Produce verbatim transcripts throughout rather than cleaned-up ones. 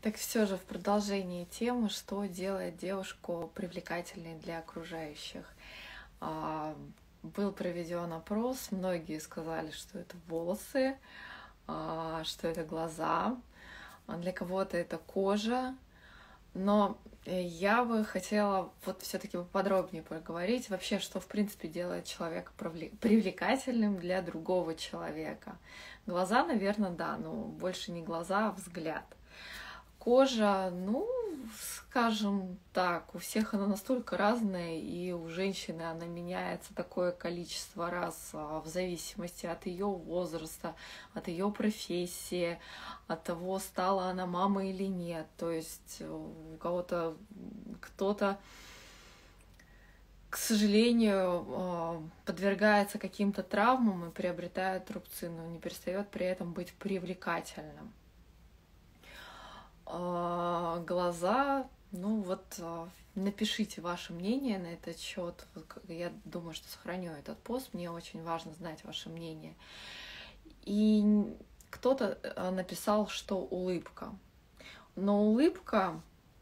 Так все же в продолжении темы, что делает девушку привлекательной для окружающих. А, Был проведен опрос, многие сказали, что это волосы, а, что это глаза, а для кого-то это кожа. Но э, я бы хотела вот все-таки поподробнее поговорить вообще, что в принципе делает человека привле- привлекательным для другого человека. Глаза, наверное, да, но больше не глаза, а взгляд. Кожа, ну, скажем так, у всех она настолько разная, и у женщины она меняется такое количество раз а, в зависимости от ее возраста, от ее профессии, от того, стала она мамой или нет. То есть у кого-то кто-то, к сожалению, а, подвергается каким-то травмам и приобретает рубцы, но не перестает при этом быть привлекательным. А, Глаза, ну вот а, напишите ваше мнение на этот счет. Я думаю, что сохраню этот пост. Мне очень важно знать ваше мнение. И кто-то а, написал, что улыбка. Но улыбка,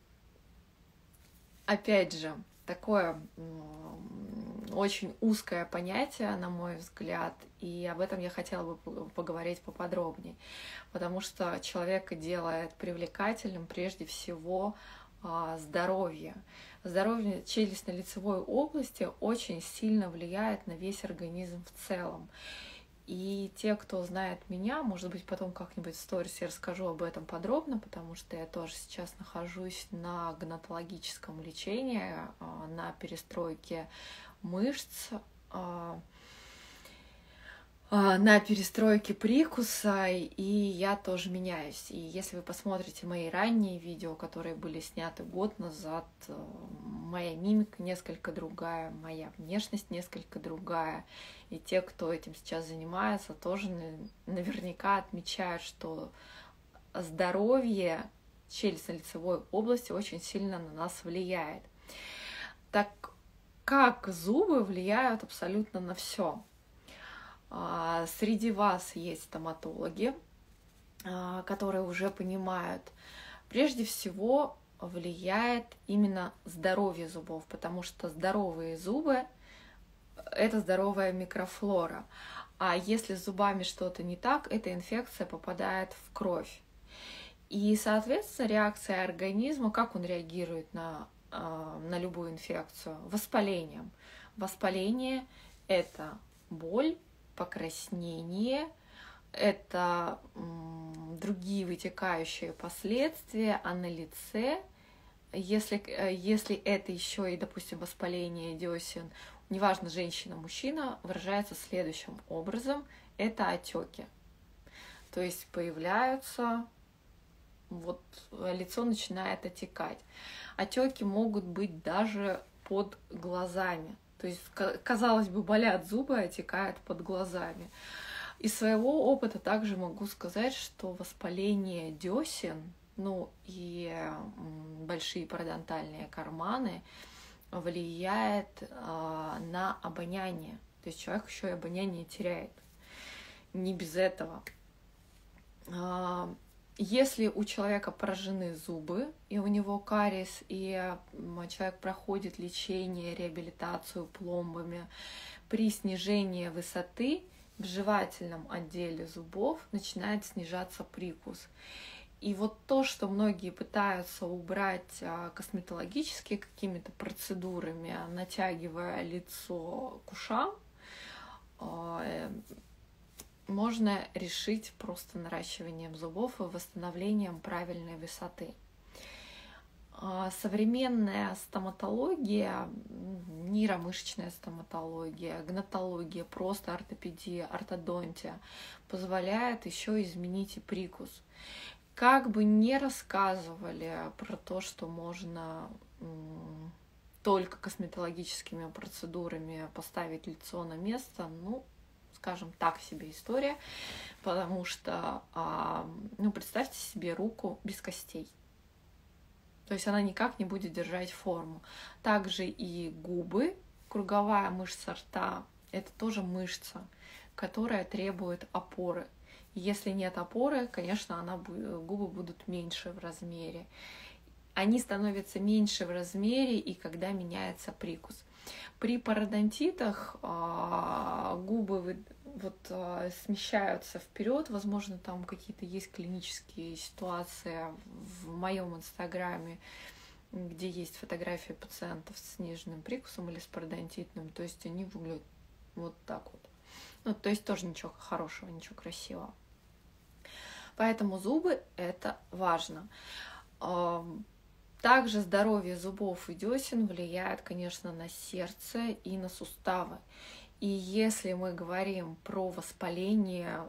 опять же, такое м, очень узкое понятие, на мой взгляд, и об этом я хотела бы поговорить поподробнее, потому что человека делает привлекательным прежде всего а, здоровье. Здоровье челюстно-лицевой области очень сильно влияет на весь организм в целом. И те, кто знает меня, может быть, потом как-нибудь в сторис я расскажу об этом подробно, потому что я тоже сейчас нахожусь на гонатологическом лечении, на перестройке мышц, на перестройке прикуса, и я тоже меняюсь. И если вы посмотрите мои ранние видео, которые были сняты год назад, моя мимика несколько другая, моя внешность несколько другая. И те, кто этим сейчас занимается, тоже наверняка отмечают, что здоровье челюстно-лицевой области очень сильно на нас влияет. Так как зубы влияют абсолютно на все? Среди вас есть стоматологи, которые уже понимают, прежде всего влияет именно здоровье зубов, потому что здоровые зубы – это здоровая микрофлора. А если с зубами что-то не так, эта инфекция попадает в кровь. И, соответственно, реакция организма, как он реагирует на, на любую инфекцию? Воспалением. Воспаление – это боль, покраснение, это м, другие вытекающие последствия, а на лице, если, если это еще и, допустим, воспаление десен, неважно, женщина, мужчина, выражается следующим образом, это отеки. То есть появляются, вот лицо начинает отекать. Отеки могут быть даже под глазами. То есть, казалось бы, болят зубы, отекают под глазами. Из своего опыта также могу сказать, что воспаление десен, ну и большие пародонтальные карманы влияет а, на обоняние. То есть человек еще и обоняние теряет. Не без этого. А, Если у человека поражены зубы, и у него кариес, и человек проходит лечение, реабилитацию пломбами, при снижении высоты в жевательном отделе зубов начинает снижаться прикус. И вот то, что многие пытаются убрать косметологически какими-то процедурами, натягивая лицо к ушам, можно решить просто наращиванием зубов и восстановлением правильной высоты. Современная стоматология, нейромышечная стоматология, гнатология, просто ортопедия, ортодонтия позволяет еще изменить и прикус. Как бы не рассказывали про то, что можно только косметологическими процедурами поставить лицо на место, ну, скажем, так себе история, потому что, ну, представьте себе руку без костей. То есть она никак не будет держать форму. Также и губы, круговая мышца рта, это тоже мышца, которая требует опоры. Если нет опоры, конечно, она, губы будут меньше в размере. Они становятся меньше в размере, и когда меняется прикус. При пародонтитах а, губы вот, а, смещаются вперед. Возможно, там какие-то есть клинические ситуации в моем инстаграме, где есть фотографии пациентов с сниженным прикусом или с пародонтитным. То есть они выглядят вот так вот. Ну, то есть тоже ничего хорошего, ничего красивого. Поэтому зубы — это важно. Также здоровье зубов и десен влияет, конечно, на сердце и на суставы. И если мы говорим про воспаление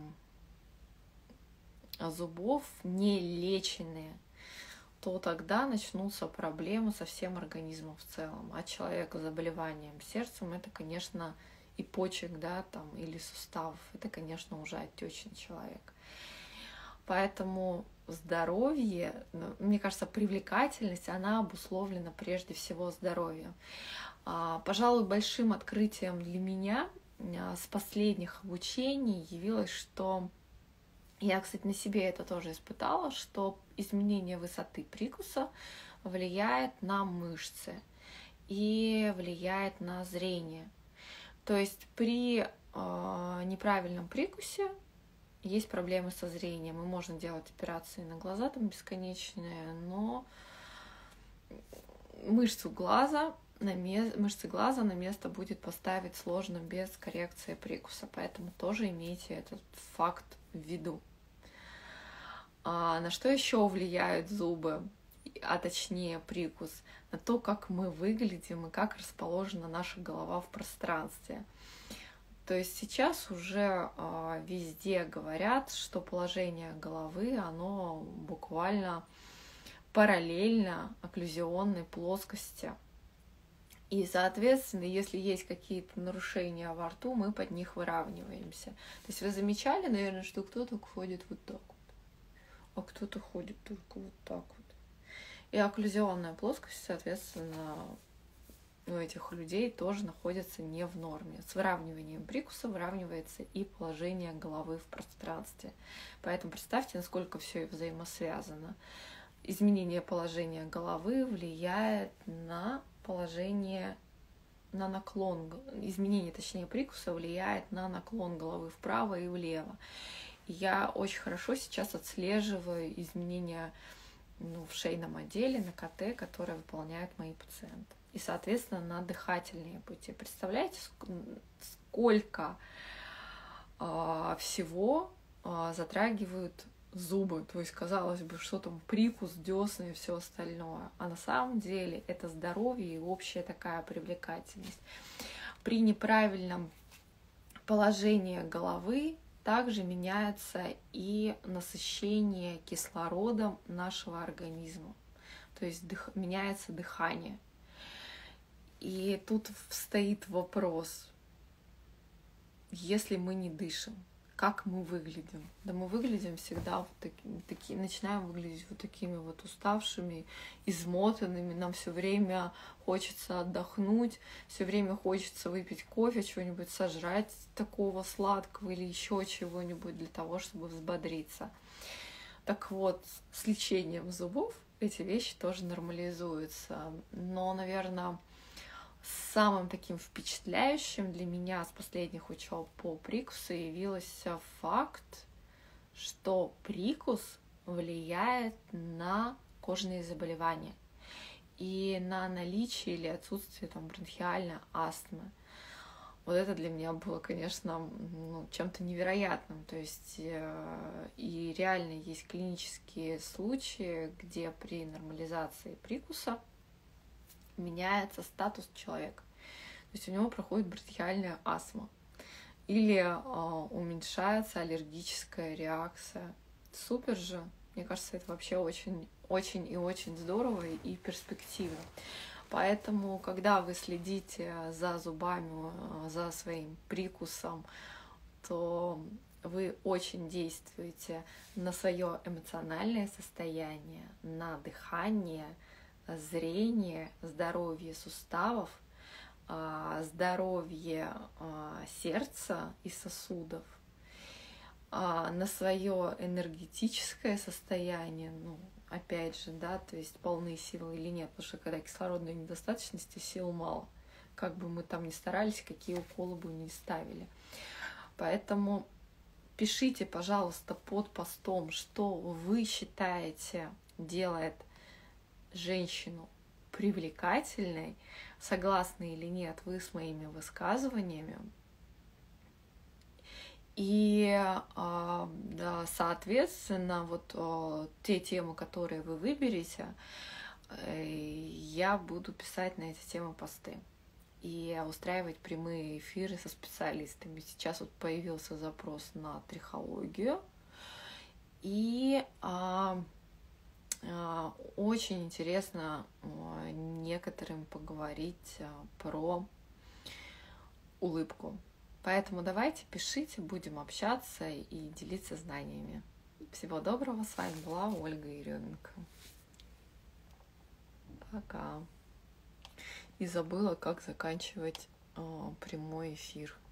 зубов нелеченные, то тогда начнутся проблемы со всем организмом в целом. А человеку с заболеванием сердцем это, конечно, и почек, да, там, или суставов, это, конечно, уже отечный человек. Поэтому здоровье, мне кажется, привлекательность, она обусловлена прежде всего здоровьем. Пожалуй, большим открытием для меня с последних обучений явилось, что я, кстати, на себе это тоже испытала, что изменение высоты прикуса влияет на мышцы и влияет на зрение. То есть при э, неправильном прикусе есть проблемы со зрением, и можно делать операции на глаза там бесконечные, но мышцу глаза на место, мышцы глаза на место будет поставить сложно без коррекции прикуса, поэтому тоже имейте этот факт в виду. А на что еще влияют зубы, а точнее прикус? На то, как мы выглядим и как расположена наша голова в пространстве. То есть сейчас уже э, везде говорят, что положение головы, оно буквально параллельно окклюзионной плоскости. И, соответственно, если есть какие-то нарушения во рту, мы под них выравниваемся. То есть вы замечали, наверное, что кто-то ходит вот так вот, а кто-то ходит только вот так вот. И окклюзионная плоскость, соответственно, у этих людей тоже находится не в норме. С выравниванием прикуса выравнивается и положение головы в пространстве. Поэтому представьте, насколько все взаимосвязано. Изменение положения головы влияет на положение, на наклон, изменение, точнее, прикуса влияет на наклон головы вправо и влево. Я очень хорошо сейчас отслеживаю изменения ну, в шейном отделе, на ка тэ, которые выполняют мои пациенты. И, соответственно, на дыхательные пути. Представляете, сколько э, всего э, затрагивают зубы. То есть, казалось бы, что там прикус, десны и все остальное. А на самом деле это здоровье и общая такая привлекательность. При неправильном положении головы также меняется и насыщение кислородом нашего организма. То есть дых... меняется дыхание. И тут стоит вопрос, если мы не дышим, как мы выглядим? Да мы выглядим всегда вот такими, такие, начинаем выглядеть вот такими вот уставшими, измотанными, нам все время хочется отдохнуть, все время хочется выпить кофе, чего-нибудь сожрать такого сладкого или еще чего-нибудь для того, чтобы взбодриться. Так вот, с лечением зубов эти вещи тоже нормализуются. Но, наверное, самым таким впечатляющим для меня с последних учеб по прикусу явился факт, что прикус влияет на кожные заболевания и на наличие или отсутствие там, бронхиальной астмы. Вот это для меня было, конечно, ну, чем-то невероятным. То есть э, и реально есть клинические случаи, где при нормализации прикуса меняется статус человека. То есть у него проходит бронхиальная астма. Или э, уменьшается аллергическая реакция. Супер же. Мне кажется, это вообще очень, очень и очень здорово и перспективно. Поэтому, когда вы следите за зубами, за своим прикусом, то вы очень действуете на свое эмоциональное состояние, на дыхание, зрение, здоровье суставов, здоровье сердца и сосудов. а, на свое энергетическое состояние, ну, опять же, да, то есть полные силы или нет, потому что когда кислородной недостаточности, сил мало, как бы мы там ни старались, какие уколы бы ни ставили. Поэтому пишите, пожалуйста, под постом, что вы считаете делает женщину привлекательной, согласны или нет вы с моими высказываниями. И, да, соответственно, вот те темы, которые вы выберете, я буду писать на эти темы посты и устраивать прямые эфиры со специалистами. Сейчас вот появился запрос на трихологию, и а, а, очень интересно а, некоторым поговорить а, про улыбку. Поэтому давайте, пишите, будем общаться и делиться знаниями. Всего доброго, с вами была Ольга Еременко. Пока. И забыла, как заканчивать э, прямой эфир.